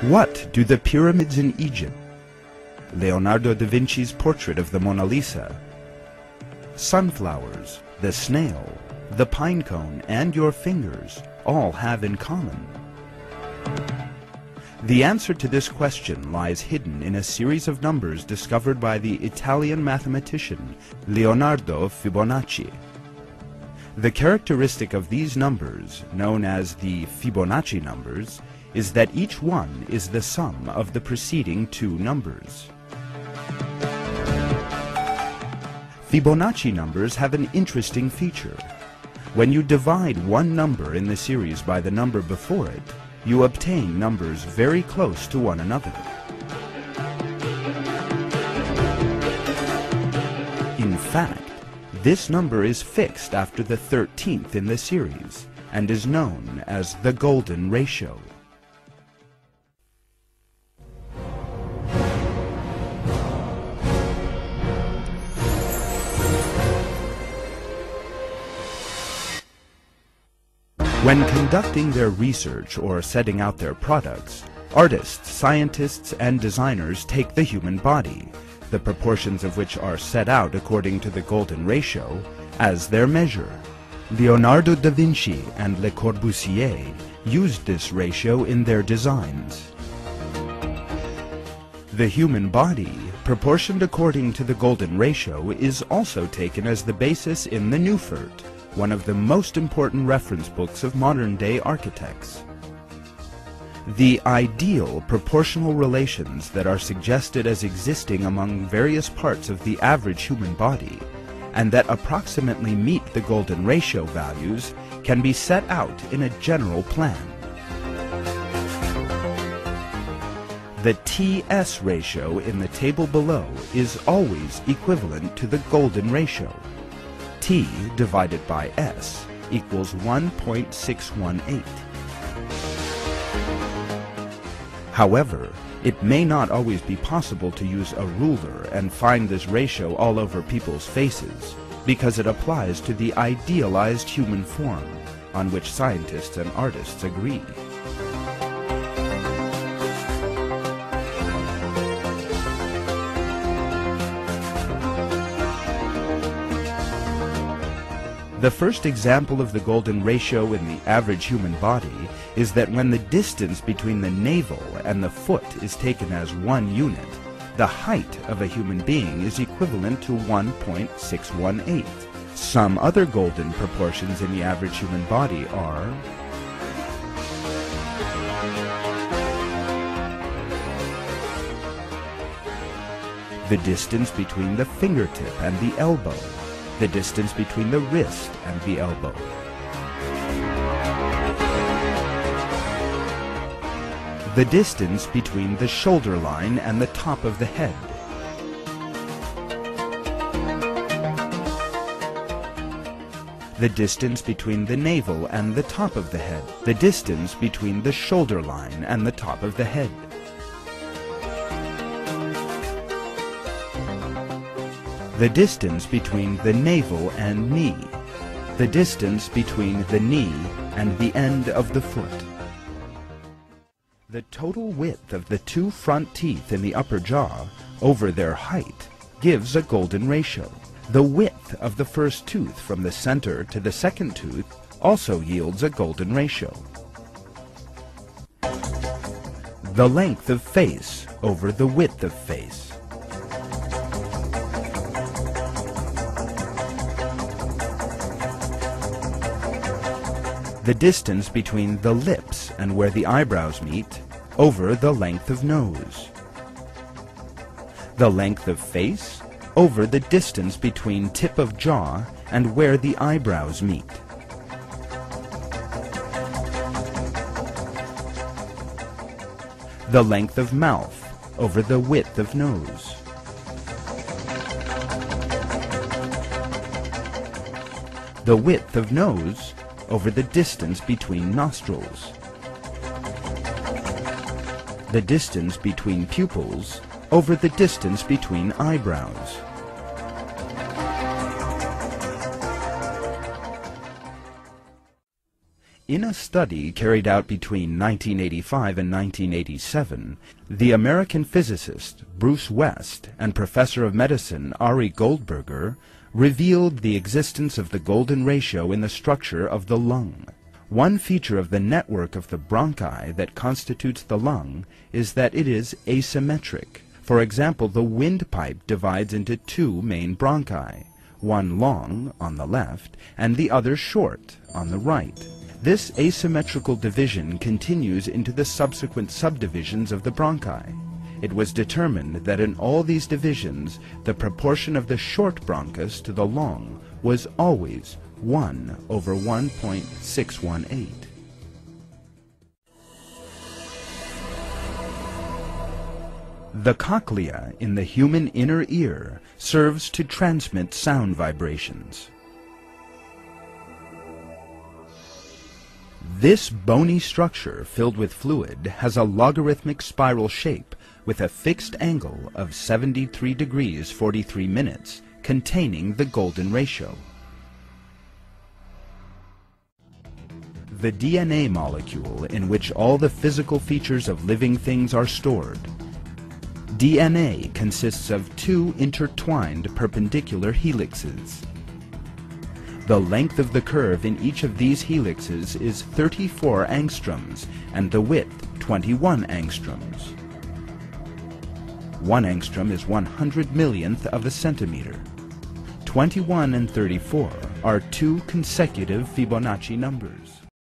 What do the pyramids in Egypt, Leonardo da Vinci's portrait of the Mona Lisa, sunflowers, the snail, the pine cone, and your fingers all have in common? The answer to this question lies hidden in a series of numbers discovered by the Italian mathematician Leonardo Fibonacci. The characteristic of these numbers, known as the Fibonacci numbers, is that each one is the sum of the preceding two numbers. Fibonacci numbers have an interesting feature. When you divide one number in the series by the number before it, you obtain numbers very close to one another. In fact, this number is fixed after the 13th in the series and is known as the golden ratio. When conducting their research or setting out their products, artists, scientists, and designers take the human body, the proportions of which are set out according to the golden ratio, as their measure. Leonardo da Vinci and Le Corbusier used this ratio in their designs. The human body, proportioned according to the golden ratio, is also taken as the basis in the Neufert, one of the most important reference books of modern-day architects. The ideal proportional relations that are suggested as existing among various parts of the average human body, and that approximately meet the golden ratio values, can be set out in a general plan. The TS ratio in the table below is always equivalent to the golden ratio. T divided by S equals 1.618. However, it may not always be possible to use a ruler and find this ratio all over people's faces, because it applies to the idealized human form, on which scientists and artists agree. The first example of the golden ratio in the average human body is that when the distance between the navel and the foot is taken as one unit, the height of a human being is equivalent to 1.618. Some other golden proportions in the average human body are the distance between the fingertip and the elbow, the distance between the wrist and the elbow, the distance between the shoulder line and the top of the head, the distance between the navel and the top of the head, the distance between the shoulder line and the top of the head, the distance between the navel and knee, the distance between the knee and the end of the foot. The total width of the two front teeth in the upper jaw over their height gives a golden ratio. The width of the first tooth from the center to the second tooth also yields a golden ratio. The length of face over the width of face. The distance between the lips and where the eyebrows meet over the length of nose. The length of face over the distance between tip of jaw and where the eyebrows meet. The length of mouth over the width of nose. The width of nose over the distance between nostrils. The distance between pupils over the distance between eyebrows. In a study carried out between 1985 and 1987, the American physicist Bruce West and professor of medicine Ari Goldberger revealed the existence of the golden ratio in the structure of the lung. One feature of the network of the bronchi that constitutes the lung is that it is asymmetric. For example, the windpipe divides into two main bronchi, one long on the left and the other short on the right. This asymmetrical division continues into the subsequent subdivisions of the bronchi. It was determined that in all these divisions, the proportion of the short bronchus to the long was always 1/1.618. The cochlea in the human inner ear serves to transmit sound vibrations. This bony structure filled with fluid has a logarithmic spiral shape with a fixed angle of 73 degrees 43 minutes, containing the golden ratio. The DNA molecule in which all the physical features of living things are stored. DNA consists of two intertwined perpendicular helixes. The length of the curve in each of these helixes is 34 angstroms and the width 21 angstroms. 1 angstrom is 100 millionth of a centimeter. 21 and 34 are two consecutive Fibonacci numbers.